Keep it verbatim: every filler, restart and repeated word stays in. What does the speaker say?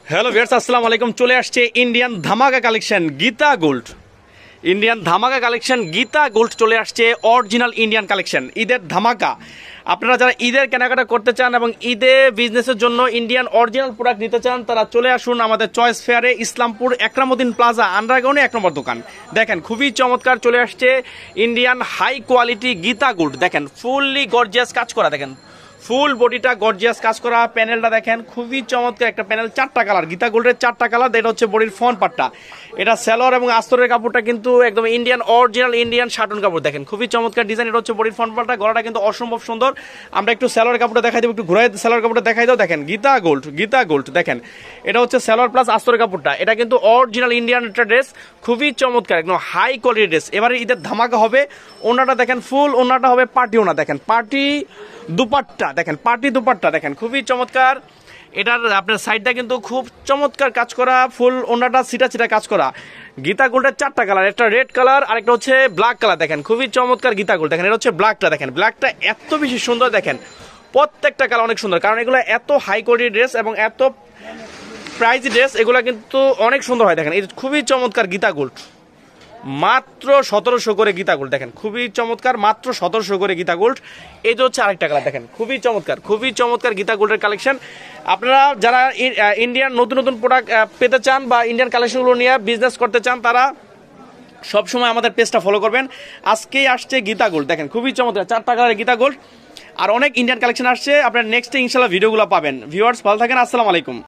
Hello viewers, আসসালামু আলাইকুম। চলে আসছে ইন্ডিয়ান ধামাকা কালেকশন গীতা গোল্ড। ইন্ডিয়ান ধামাকা কালেকশন গীতা গোল্ড চলে আসছে, অরিজিনাল ইন্ডিয়ান কালেকশন, ঈদের ধামাকা। আপনারা যারা ঈদের কেনাকাটা করতে চান এবং ঈদে বিজনেসের জন্য ইন্ডিয়ান অরিজিনাল প্রোডাক্ট নিতে চান, তারা চলে আসুন আমাদের চয়েস ফেয়ারে, ইসলামপুর একরামুদ্দিন প্লাজা আন্ডারগ্রাউন্ডে এক নম্বর দোকান। দেখেন খুবই চমৎকার চলে আসছে Indian high quality Geeta gold. দেখেন ফুললি গর্জিয়াস কাজ করা, দেখেন ফুল বডিটা গর্জিয়াস কাজ করা। প্যানেলটা দেখেন খুবই চমৎকার একটা প্যানেল, চারটা কালার, গীতা গোল্ডের চারটা কালার। এটা হচ্ছে বডির ফ্রন্ট পার্টটা, এটা সেলর এবং আস্তরের কাপড়টা কিন্তু একদম ইন্ডিয়ান অরিজিনাল ইন্ডিয়ান শার্টন কাপড়। দেখেন খুবই চমৎকার ডিজাইন। এটা হচ্ছে বডির ফ্রন্ট পার্টটা, গলাটা কিন্তু অসম্ভব সুন্দর। আমরা একটু সেলর কাপড়টা দেখাই দেবো, একটু ঘুরাই সেলর কাপড়টা দেখাই দাও। দেখেন গীতা গোল্ড, গীতা গোল্ড দেখেন, এটা হচ্ছে সেলর প্লাস আস্তরের কাপড়টা। এটা কিন্তু অরিজিনাল ইন্ডিয়ান একটা ড্রেস, খুবই চমৎকার, একদম হাই কোয়ালিটির ড্রেস। এবারে ঈদের ধামাকা হবে। ওনাটা দেখেন ফুল, ওনাটা হবে পার্টি ওনা। দেখেন পার্টি দুপাট্টা, দেখেন পার্টি দুপাট্টা দেখেন খুবই চমৎকার। এটার আপনার সাইডটা কিন্তু খুব চমৎকার কাজ করা, ফুল ওনাটা সিটা সিটা কাজ করা। গীতা গোল্ডের চারটা কালার, একটা রেড কালার আর একটা হচ্ছে ব্ল্যাক কালার। দেখেন খুবই চমৎকার গীতা গোল্ড। দেখেন এটা হচ্ছে ব্ল্যাকটা, দেখেন ব্ল্যাকটা এত বেশি সুন্দর। দেখেন প্রত্যেকটা কালার অনেক সুন্দর, কারণ এগুলো এত হাই কোয়ালিটির ড্রেস এবং এত প্রাইস ড্রেস, এগুলো কিন্তু অনেক সুন্দর হয়। দেখেন এটা খুবই চমৎকার গীতা গোল্ড, মাত্র সতেরোশো করে গীতা গোল্ড। দেখেন খুবই চমৎকার, মাত্র সতেরোশো করে গীতা গোল্ড। এই যে হচ্ছে আরেকটা কালার, দেখেন খুবই চমৎকার, খুবই চমৎকার গীতা গোল্ডের কালেকশন। আপনারা যারা ইন্ডিয়ান নতুন নতুন প্রোডাক্ট পেতে চান বা ইন্ডিয়ান কালেকশনগুলো নিয়ে বিজনেস করতে চান, তারা সবসময় আমাদের পেজটা ফলো করবেন। আজকেই আসছে গীতা গোল্ড, দেখেন খুবই চমৎকার চারটা কালারের গীতা গোল্ড। আর অনেক ইন্ডিয়ান কালেকশন আসছে, আপনার নেক্সটে ইনশাল্লাহ ভিডিওগুলো পাবেন। ভিউয়ার্স ভালো থাকেন, আসসালামু আলাইকুম।